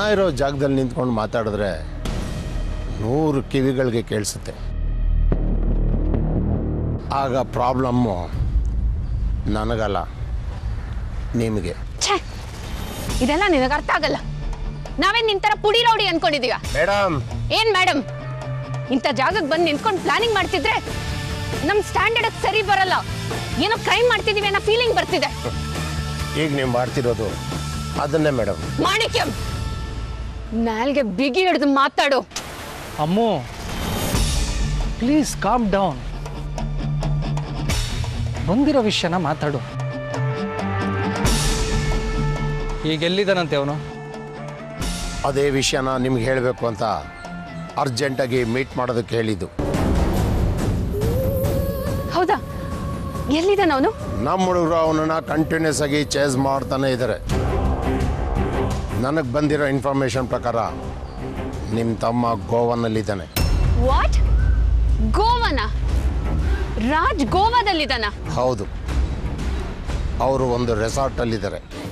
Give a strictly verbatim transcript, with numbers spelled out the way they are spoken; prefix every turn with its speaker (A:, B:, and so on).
A: ಇರೋ ಜಾಗದಲ್ಲಿ ನಿಂತ್ಕೊಂಡು ಮಾತಾಡಿದ್ರೆ ನೂರು ಕಿವಿಗಳಿಗೆ ಕೇಳಿಸುತ್ತೆ. ಆಗ ಪ್ರಾಬ್ಲಮ್ಮು ನನಗಲ್ಲ, ನಿಮಗೆ.
B: ಛೇ, ಇದೆಲ್ಲ ನಿನಗೆ ಅರ್ಥ ಆಗಲ್ಲ. ನಾವೇನ್ ನಿಂತರ ಪುಡಿ ರೌಡಿ ಅನ್ಕೊಂಡಿದೀವ?
A: ಮೇಡಮ್
B: ಏನ್ ಮೇಡಮ್? ಇಂಥ ಜಾಗಕ್ಕೆ ಬಂದು ನಿಂತ್ಕೊಂಡು ಪ್ಲಾನಿಂಗ್ ಮಾಡ್ತಿದ್ರೆ ನಮ್ ಸ್ಟ್ಯಾಂಡರ್ಡ್ ಸರಿ ಬರಲ್ಲ. ಏನೋ ಕ್ರೈಮ್ ಮಾಡ್ತಿದೀವಿ ಅನ್ನೋ ಫೀಲಿಂಗ್ ಬರ್ತಿದೆ.
A: ಈಗ ನೀವು ಮಾಡ್ತಿರೋದು ಅದನ್ನೇ ಮೇಡಮ್.
B: ಮಾಣಿಕ್ಯಂ, ನಾಲ್ಗೆ ಬಿಗಿ ಹಿಡಿದು ಮಾತಾಡು.
C: Ammu, please calm down. ಬಂದಿರೋ ವಿಷಯನ ಮಾತಾಡು. ಈಗ ಎಲ್ಲಿದ್ದಾನಂತೆ ಅವನು?
A: ಅದೇ ವಿಷಯನ ನಿಮ್ಗೆ ಹೇಳಬೇಕು ಅಂತ ಅರ್ಜೆಂಟಾಗಿ ಮೀಟ್ ಮಾಡೋದಕ್ಕೆ ಹೇಳಿದ್ದು.
B: ಹೌದಾ? ಎಲ್ಲಿದ್ದಾನ ಅವನು?
A: ನಮ್ಮ ಹುಡುಗರು ಅವನನ್ನ ಕಂಟಿನ್ಯೂಸ್ ಆಗಿ ಚೇಸ್ ಮಾಡ್ತಾನೆ ಇದ್ದಾರೆ. ನನಗೆ ಬಂದಿರೋ ಇನ್ಫಾರ್ಮೇಶನ್ ಪ್ರಕಾರ ನಿಮ್ಮ ತಮ್ಮ ಗೋವಾನಲ್ಲಿದ್ದಾನೆ.
B: ವಾಟ್? ಗೋವಾನ? ರಾಜ್ ಗೋವಾದಲ್ಲಿದ್ದಾನ?
A: ಹೌದು, ಅವರು ಒಂದು ರೆಸಾರ್ಟಲ್ಲಿದ್ದಾರೆ.